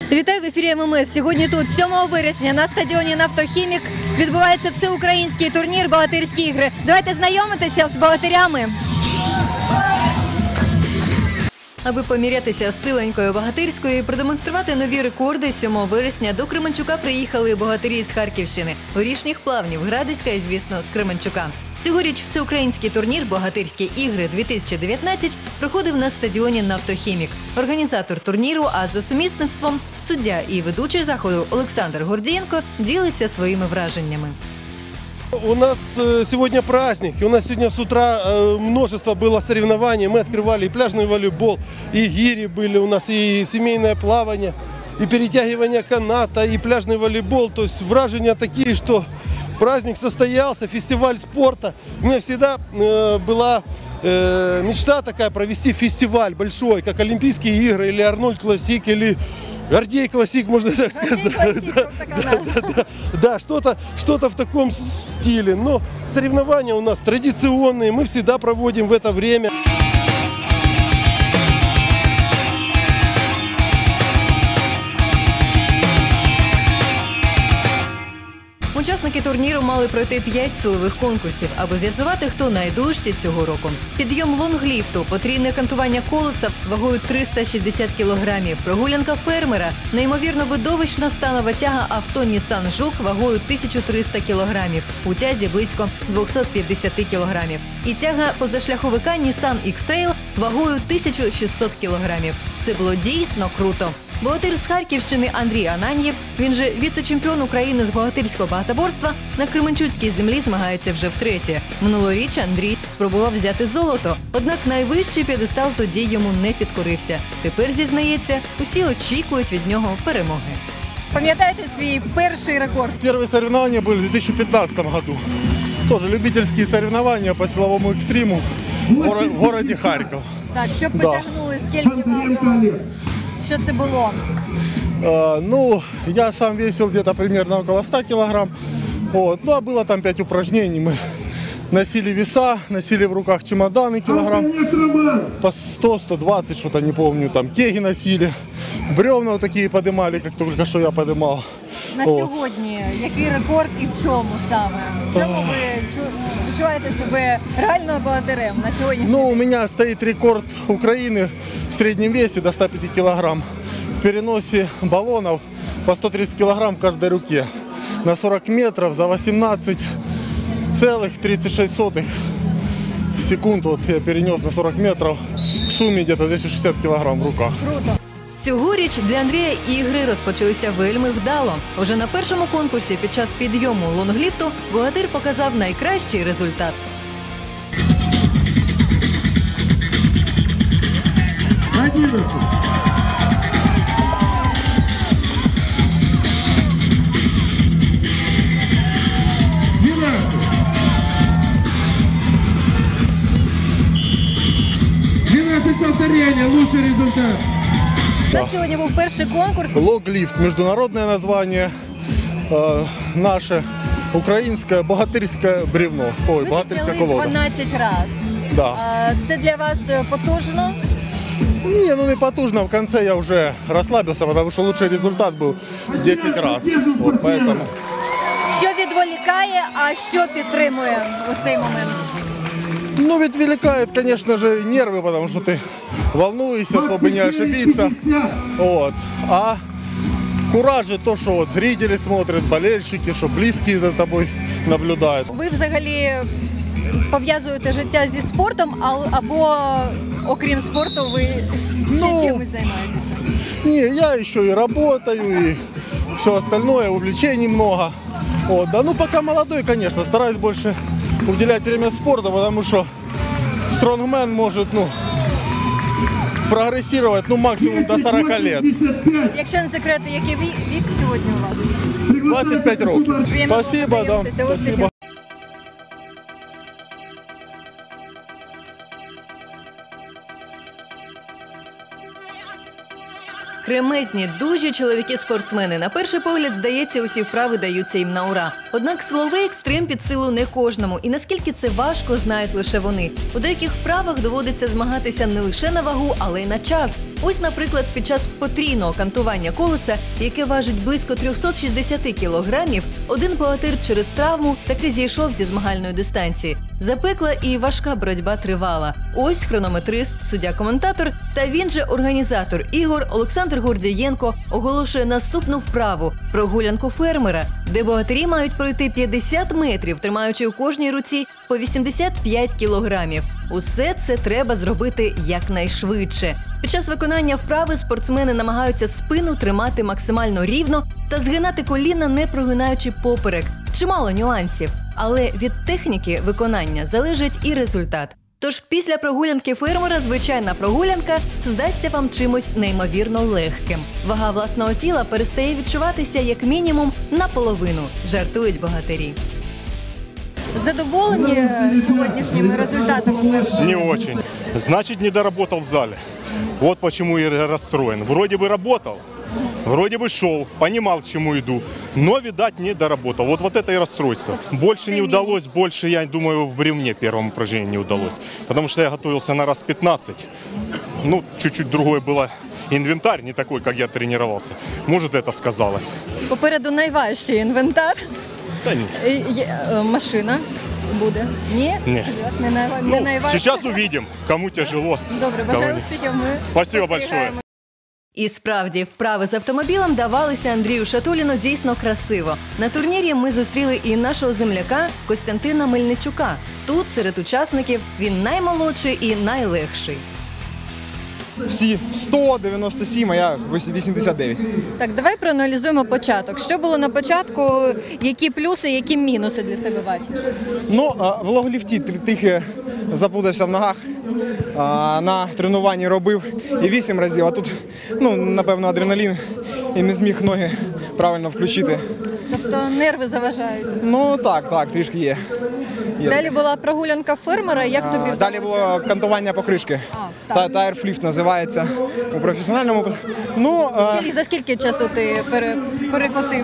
Вітаю в ефірі ММС. Сьогодні тут, 7 вересня, на стадіоні «Нафтохімік» відбувається всеукраїнський турнір «Богатирські ігри». Давайте знайомитися з богатирями. Аби помірятися з силенькою Богатирською і продемонструвати нові рекорди, 7 вересня до Кременчука приїхали богатирі з Харківщини, Горішніх Плавнів, Градиська і, звісно, з Кременчука. Цьогоріч всеукраїнський турнір «Богатирські ігри-2019» проходив на стадіоні «Нафтохімік». Організатор турніру, а за сумісництвом суддя і ведучий заходу Олександр Гордієнко ділиться своїми враженнями. У нас сегодня праздник, у нас сегодня с утра множество было соревнований, мы открывали и пляжный волейбол, и гири были у нас, и семейное плавание, и перетягивание каната, и пляжный волейбол, то есть вражения такие, что праздник состоялся, фестиваль спорта. У меня всегда была мечта такая провести фестиваль большой, как Олимпийские игры, или Арнольд Классик, или Гордей Классик, можно так сказать. Да, что-то в таком стиле. Но соревнования у нас традиционные, мы всегда проводим в это время. Учасники турніру мали пройти 5 силових конкурсів, аби з'ясувати, хто найдужчий цього року. Підйом лонгліфту, потрійне кантування колеса вагою 360 кілограмів, прогулянка фермера, неймовірно видовищна станова тяга авто Nissan Жук вагою 1300 кілограмів, у тязі близько 250 кілограмів. І тяга позашляховика Nissan X-Trail вагою 1600 кілограмів. Це було дійсно круто. Богатир з Харківщини Андрій Ананьєв, він же віце-чемпіон України з богатирського багатоборства, на Кременчуцькій землі змагається вже втретє. Минулоріч Андрій спробував взяти золото, однак найвищий п'єдестал тоді йому не підкорився. Тепер, зізнається, усі очікують від нього перемоги. Пам'ятаєте свій перший рекорд? Первые соревнования были в 2015 году. Тоже любительские соревнования по силовому экстриму в городе Харьков. Так, щоб потягнули, скільки важило? Що це було? Ну, я сам весил где-то примерно около 100 килограмм. Вот. Ну, а было там 5 упражнений. Мы носили веса, носили в руках чемоданы килограмм по 100-120, что-то не помню. Там кеги носили, бревна вот такие поднимали, как только что я поднимал. На сьогодні який рекорд і в чому саме? В чому ви відчуваєте себе реально богатирем на сьогоднішній Ну, день? у меня стоит рекорд Украины в среднем весе до 105 килограмм. В переносе баллонов по 130 килограмм в каждой руке. На 40 метров за 18,36 секунд. Вот я перенес на 40 метров. В сумме где-то 260 килограмм в руках. Круто. Цьогоріч для Андрія ігри розпочалися вельми вдало. Уже на першому конкурсі під час підйому лонгліфту богатир показав найкращий результат. Повторение, лучший результат. У нас сьогодні був перший конкурс. Лонглифт, международное название, наше украинское богатырское бревно. Ой, Ви богатырская підняли колода. 12 разів. Да. Це для вас потужно? Не, ну не потужно, в конце я уже расслабился, потому что лучший результат был 10 раз. Вот поэтому. Що відволікає, а що підтримує у цей момент? Ну ведь великает, конечно же, нервы, потому что ты волнуешься, чтобы не ошибиться. Вот. А кураж – то, что вот зрители смотрят, болельщики, что близкие за тобой наблюдают. Ви взагалі пов'язуєте життя зі спортом, або окрім спорту ви ще чимось займаєтеся? Не, я еще и работаю, и все остальное, увлечений много. Вот, да, ну пока молодой, конечно, стараюсь больше уделять время спорту, потому что стронгмен может, прогрессировать, максимум до 40 лет. Якщо не секрет, який вік сьогодні у вас? 25 років. Приємно Спасибо, да, познайомитися. Успіхів. спасибо. Кремезні, дужі чоловіки-спортсмени. На перший погляд, здається, усі вправи даються їм на ура. Однак силовий екстрим під силу не кожному. І наскільки це важко, знають лише вони. У деяких вправах доводиться змагатися не лише на вагу, але й на час. Ось, наприклад, під час потрійного кантування колеса, яке важить близько 360 кілограмів, один богатир через травму таки зійшов зі змагальної дистанції. Запекла і важка боротьба тривала. Ось хронометрист, суддя-коментатор та він же організатор ігор Олександр Гордієнко оголошує наступну вправу – прогулянку фермера, де богатирі мають пройти 50 метрів, тримаючи у кожній руці по 85 кілограмів. Усе це треба зробити якнайшвидше. Під час виконання вправи спортсмени намагаються спину тримати максимально рівно та згинати коліна, не прогинаючи поперек. Чимало нюансів. Але від техніки виконання залежить і результат. Тож після прогулянки фермера звичайна прогулянка здасться вам чимось неймовірно легким. Вага власного тіла перестає відчуватися як мінімум наполовину, жартують богатирі. Задоволені сьогоднішніми результатами першого? Не очень. Значит, не доработал в зале. Вот почему я расстроен. Вроде бы работал, вроде бы шел, понимал, к чему иду, но, видать, не доработал. Вот это и расстройство. Больше не удалось, больше, я думаю, в бревне первом упражнении не удалось. Потому что я готовился на раз 15. Ну, чуть-чуть другой было инвентарь, не такой, как я тренировался. Может, это сказалось. Попереду найважчий інвентар. Да нет. Машина буде. Ні? Ні. Не найважче. Сейчас увидим, кому тяжело. Добре, бажаю кому ні. успіхів. Ми Спасибо спостерігаємо. большое. І справді, вправи з автомобілем давалися Андрію Шатуліну дійсно красиво. На турнірі ми зустріли і нашого земляка Костянтина Мельничука. Тут, серед учасників, він наймолодший і найлегший. Всі 197, а я 89. Так, давай проаналізуємо початок. Що було на початку, які плюси, які мінуси для себе бачиш? Ну, в логліфті трохи заплутався в ногах. На тренуванні робив і 8 разів, а тут, ну, напевно, адреналін і не зміг ноги правильно включити. Тобто нерви заважають. Ну, так, трішки є. Далі була прогулянка фермера. Як тобі вдалося? Далі було кантування покришки. так. Тайр-фліфт називається у професіональному. Ну, За скільки часу ти перекотив?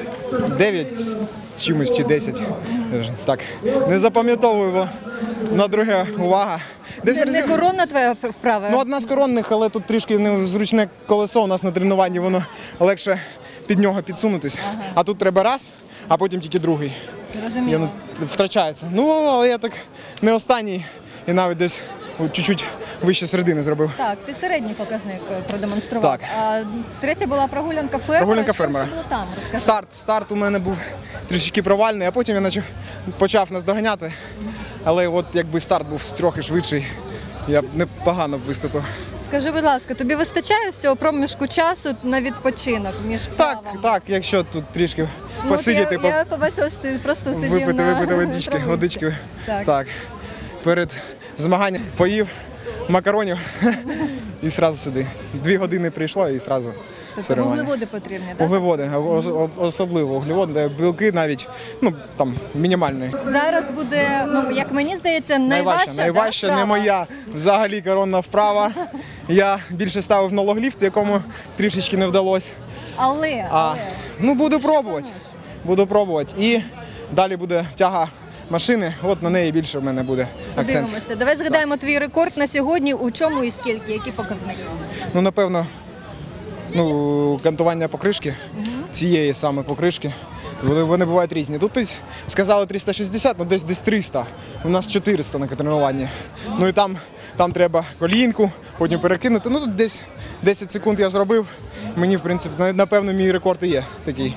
9 з чимось чи 10. Так, не запам'ятовую, бо на друге увага. Не коронна твоя вправа? Ну, одна з коронних, але тут трішки незручне колесо у нас на тренуванні, воно легше під нього підсунутись. А тут треба раз, а потім тільки другий. Розумію. І воно втрачається. Ну, але я так не останній і навіть десь чуть-чуть вище середини зробив. Так, ти середній показник продемонстрував. Так. А третя була прогулянка фермера. Прогулянка Що фермера. було там? Розкажи. Старт у мене був трішки провальний, а потім я почав наздоганяти. Але от якби старт був трохи швидший, я б непогано виступив. Скажи, будь ласка, тобі вистачає всього проміжку часу на відпочинок між вправами? Так, якщо тут трішки Ну, посидіти, я побачила, що ти просто сидів випити на водички. Так. Так. Перед змаганням поїв макаронів і одразу сюди. 2 години прийшло і одразу Тобто соревнування. вуглеводи потрібні, так? Вуглеводи, особливо вуглеводи, де білки навіть, ну, там, мінімальні. Зараз буде, ну, як мені здається, найважча Найважча да, не вправа? моя взагалі коронна вправа. Я більше ставив на логліфт, якому трішечки не вдалося. Але. Ну, буду пробувати. І далі буде тяга машини, от на неї більше в мене буде акцент. Подивимося. Давай згадаємо твій рекорд на сьогодні. У чому і скільки? Які показники? Ну, напевно, кантування покришки, цієї саме покришки. Вони бувають різні. Тут сказали 360, ну десь 300. У нас 400 на тренуванні. Ну і там треба колінку, потім перекинути. Ну тут десь 10 секунд я зробив. Мені, в принципі, напевно, мій рекорд і є такий.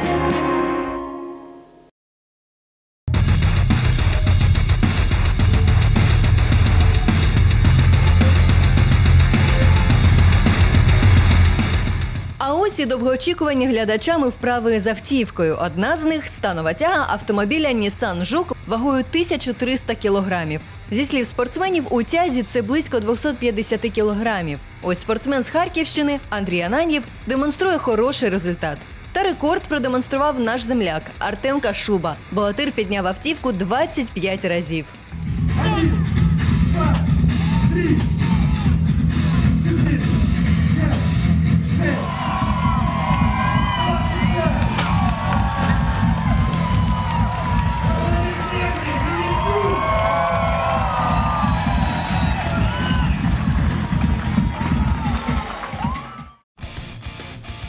А ось і довгоочікувані глядачами вправи з автівкою. Одна з них – станова тяга автомобіля Nissan Juke вагою 1300 кілограмів. Зі слів спортсменів, у тязі це близько 250 кілограмів. Ось спортсмен з Харківщини Андрій Ананьєв демонструє хороший результат. Та рекорд продемонстрував наш земляк Артем Кашуба. Богатир підняв автівку 25 разів. 1, 2, 3, 4, 5, 6.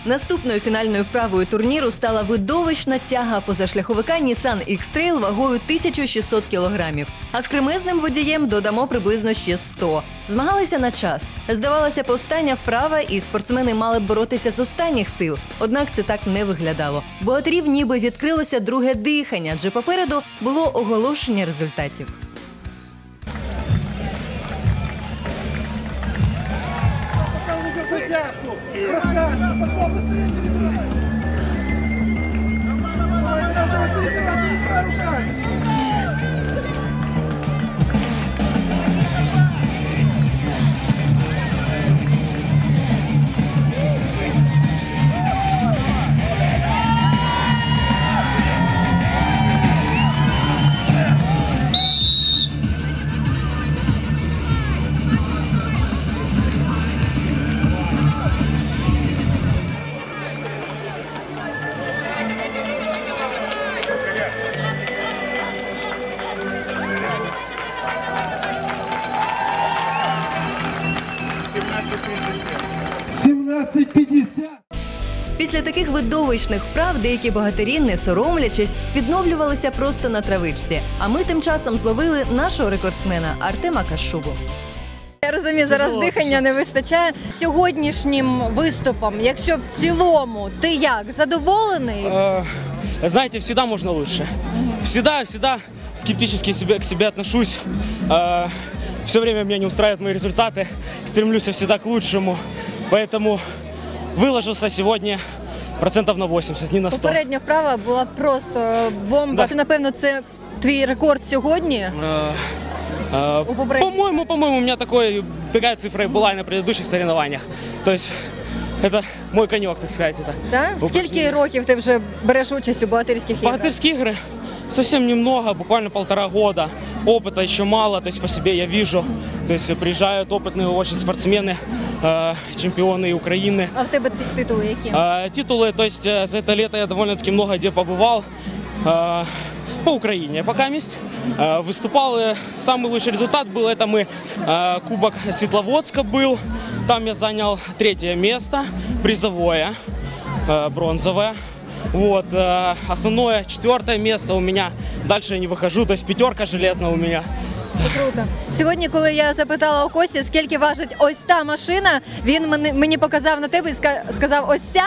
Наступною фінальною вправою турніру стала видовищна тяга позашляховика Nissan X-Trail вагою 1600 кілограмів. А з кремезним водієм додамо приблизно ще 100. Змагалися на час. Здавалося, повстання вправа, і спортсмени мали б боротися з останніх сил. Однак це так не виглядало. Богатирів ніби відкрилося друге дихання, адже попереду було оголошення результатів. Після таких видовищних вправ деякі богатирі, не соромлячись, відновлювалися просто на травичці. А ми тим часом зловили нашого рекордсмена Артема Кашубу. Я розумію, зараз дихання не вистачає. Сьогоднішнім виступом, якщо в цілому, ти як, задоволений? Знаете, всегда можно лучше. Всегда скептически к себе отношусь. Все время меня не устраивают мои результаты. Стремлюсь всегда к лучшему. Поэтому выложился сегодня процентов на 80, не на 100. Попередня вправа була просто бомба. Да. Напевно, це твій рекорд сьогодні? По-моему, у меня такая цифра и была и на предыдущих соревнованиях. То есть это мой конек, так сказать. Это Да? Скільки років ти вже береш участь у богатирських іграх? богатырские игры совсем немного, буквально 1,5 года. Опыта еще мало, то есть по себе я вижу. То есть приезжают опытные очень спортсмены, чемпионы Украины. А в тебе титули які? Титулы, то есть за это лето я довольно-таки много где побывал. По Украине пока есть. Выступал, самый лучший результат был, это мы Кубок Светловодска был. Там я занял 3-е место, призовое, бронзовое. Вот, основное 4-е место у меня. Дальше я не выхожу, то есть 5-ка железная у меня. Це круто. Сьогодні, коли я запитала у Кості, скільки важить ось та машина, він мені показав на тебе і сказав, ось ця?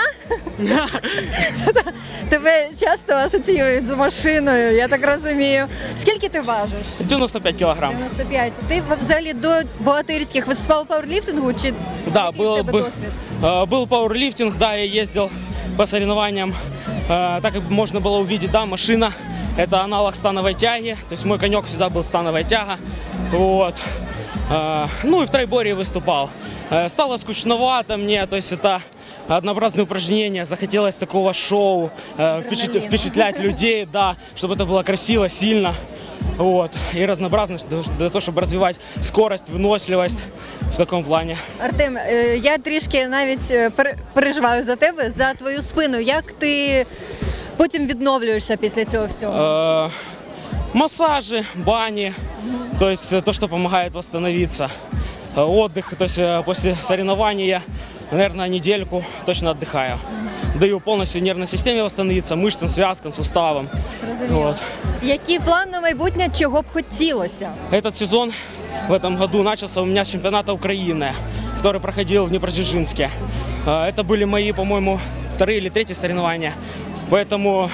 Тебе часто асоціюють з машиною, я так розумію. Скільки ти важиш? 95 килограмм. 95. Ти взагалі до богатирських виступав у пауерліфтингу, чи Да, який в тебе досвід? был пауэрлифтинг, да, я ездил по соревнованиям. Так как можно было увидеть, да, машина. Это аналог становой тяги, то есть мой конек всегда был становая тяга. Вот. Ну и в тройборье выступал. Стало скучновато мне, то есть это однообразные упражнения, захотелось такого шоу, впечатлять людей, да, чтобы это было красиво, сильно. Вот. И разнообразно для того, чтобы развивать скорость, выносливость в такому плані. Артем, я трішки навіть переживаю за тебе, за твою спину. Як ти потім відновлюєшся після цього всього? Массажи, бани, то есть то, что помогает восстановиться. Отдых, то есть после соревнований я, наверное, недельку точно отдыхаю. Даю полностью нервной системе восстановиться, мышцам, связкам, суставам. Вот. Які плани на майбутнє, чого б хотілося? Этот сезон в этом году начался у меня с чемпионата Украины, который проходил в Днепродзержинске. Это были мои, по-моему, 2-е или 3-е соревнования, поэтому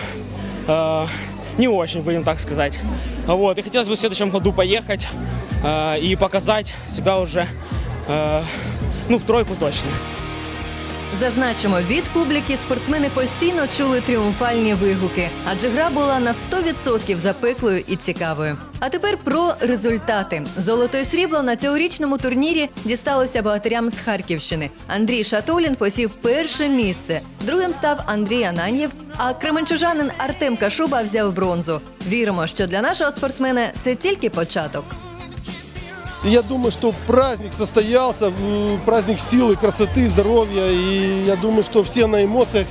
не очень, будем так сказать. Вот. И хотелось бы в следующем году поехать и показать себя уже, в 3-ку точно. Зазначимо, від публіки спортсмени постійно чули тріумфальні вигуки, адже гра була на 100% запеклою і цікавою. А тепер про результати. Золото і срібло на цьогорічному турнірі дісталося богатирям з Харківщини. Андрій Шатулін посів 1-е місце, другим став Андрій Ананьєв, а кременчужанин Артем Кашуба взяв бронзу. Віримо, що для нашого спортсмена це тільки початок. И я думаю, что праздник состоялся, праздник силы, красоты, здоровья. И я думаю, что все на эмоциях.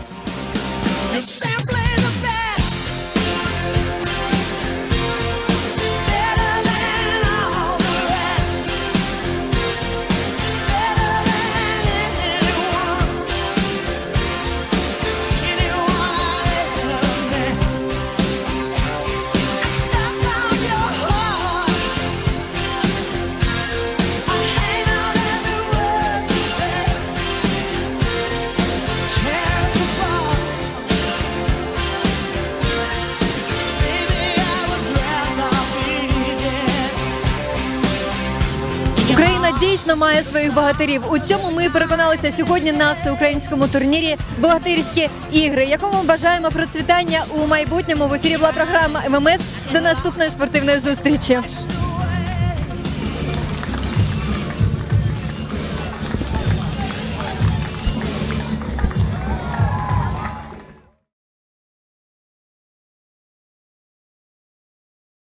дійсно має своїх богатирів. У цьому ми переконалися сьогодні на всеукраїнському турнірі «Богатирські ігри», якому бажаємо процвітання у майбутньому. В ефірі була програма ММС. До наступної спортивної зустрічі.